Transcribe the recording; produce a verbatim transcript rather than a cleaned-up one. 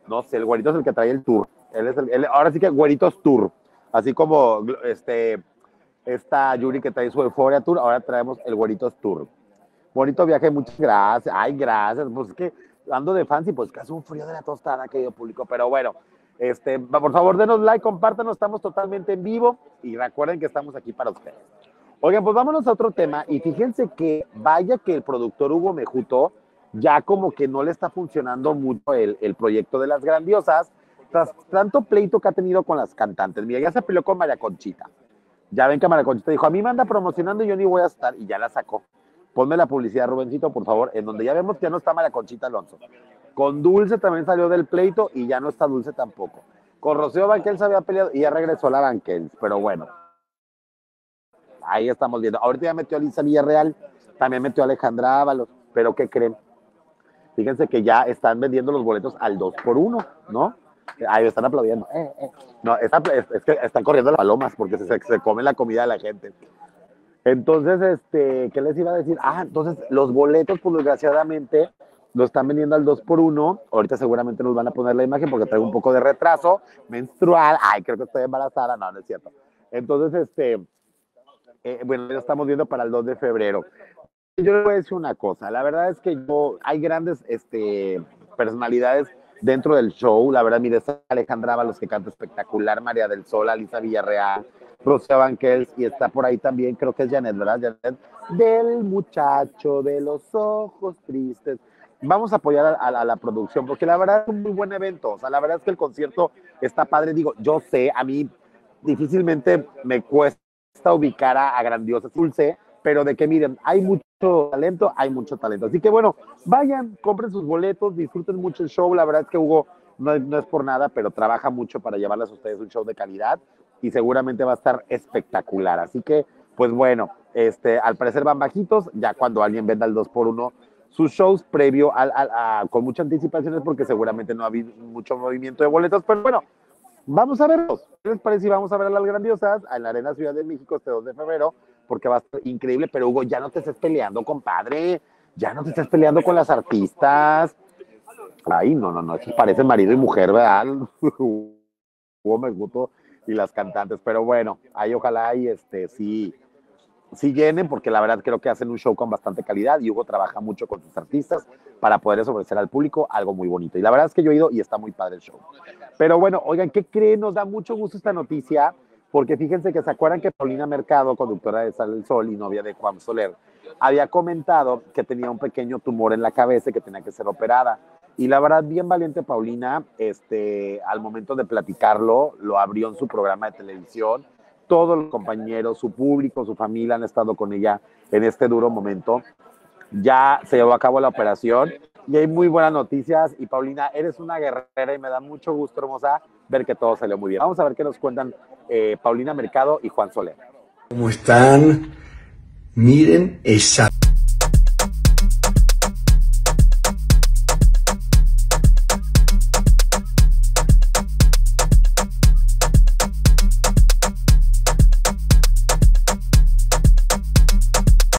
No sé, el güerito es el que trae el tour. Él es el, él, ahora sí que güeritos tour. Así como este, esta Yuri que trae su Euforia Tour, ahora traemos el güeritos tour. Bonito viaje, muchas gracias. Ay, gracias. Pues es que ando de fancy, pues que hace un frío de la tostada, querido público. Pero bueno, este, por favor, denos like, compártanos, estamos totalmente en vivo y recuerden que estamos aquí para ustedes. Oigan, pues vámonos a otro tema y fíjense que vaya que el productor Hugo Mejuto ya como que no le está funcionando mucho el, el proyecto de Las Grandiosas, tras tanto pleito que ha tenido con las cantantes. Mira, ya se peleó con María Conchita. Ya ven que María Conchita dijo, a mí me anda promocionando y yo ni voy a estar, y ya la sacó. Ponme la publicidad, Rubencito, por favor, en donde ya vemos que ya no está María Conchita Alonso. Con Dulce también salió del pleito y ya no está Dulce tampoco. Con Rocío Banquels había peleado y ya regresó la Banquels, pero bueno, ahí estamos viendo. Ahorita ya metió a Lisa Villarreal, también metió a Alejandra Ábalos, pero ¿qué creen? Fíjense que ya están vendiendo los boletos al dos por uno, ¿no? Ahí están aplaudiendo. Eh, eh. No, está, es, es, que están corriendo las palomas porque se, se come la comida de la gente. Entonces, este, ¿qué les iba a decir? Ah, entonces los boletos, pues desgraciadamente, lo están vendiendo al dos por uno. Ahorita seguramente nos van a poner la imagen porque traigo un poco de retraso menstrual. Ay, creo que estoy embarazada. No, no es cierto. Entonces, este, eh, bueno, ya estamos viendo para el dos de febrero. Yo les voy a decir una cosa, la verdad es que yo, hay grandes este, personalidades dentro del show, la verdad, mire, está Alejandra Ábalos que canta espectacular, María del Sol, Alisa Villarreal, Rocío Banquels, y está por ahí también, creo que es Janet, ¿verdad? Janet, del muchacho de los ojos tristes. Vamos a apoyar a, a, a la producción, porque la verdad es un muy buen evento, o sea, la verdad es que el concierto está padre, digo, yo sé, a mí difícilmente me cuesta ubicar a, a Grandiosas, Dulce, pero de que miren, hay mucho talento, hay mucho talento. Así que bueno, vayan, compren sus boletos, disfruten mucho el show. La verdad es que Hugo no, no es por nada, pero trabaja mucho para llevarles a ustedes un show de calidad y seguramente va a estar espectacular. Así que, pues bueno, este, al parecer van bajitos, ya cuando alguien venda el dos por uno sus shows previo al, al, a, con mucha anticipación es porque seguramente no ha habido mucho movimiento de boletos, pero bueno, vamos a verlos. ¿Qué les parece si vamos a ver a las Grandiosas en la Arena Ciudad de México este dos de febrero? Porque va a estar increíble, pero Hugo, ya no te estés peleando, compadre, ya no te estés peleando con las artistas. Ay, no, no, no, eso parece marido y mujer, ¿verdad? Hugo Mejuto y las cantantes, pero bueno, ahí ojalá y este, sí, sí llenen, porque la verdad creo que hacen un show con bastante calidad y Hugo trabaja mucho con sus artistas para poderles ofrecer al público algo muy bonito. Y la verdad es que yo he ido y está muy padre el show. Pero bueno, oigan, ¿qué creen? Nos da mucho gusto esta noticia, porque fíjense que se acuerdan que Paulina Mercado, conductora de Sale el Sol y novia de Juan Soler, había comentado que tenía un pequeño tumor en la cabeza y que tenía que ser operada. Y la verdad, bien valiente Paulina, este, al momento de platicarlo, lo abrió en su programa de televisión. Todos los compañeros, su público, su familia han estado con ella en este duro momento. Ya se llevó a cabo la operación y hay muy buenas noticias. Y Paulina, eres una guerrera y me da mucho gusto, hermosa, ver que todo salió muy bien. Vamos a ver qué nos cuentan eh, Paulina Mercado y Juan Soler. ¿Cómo están? Miren esa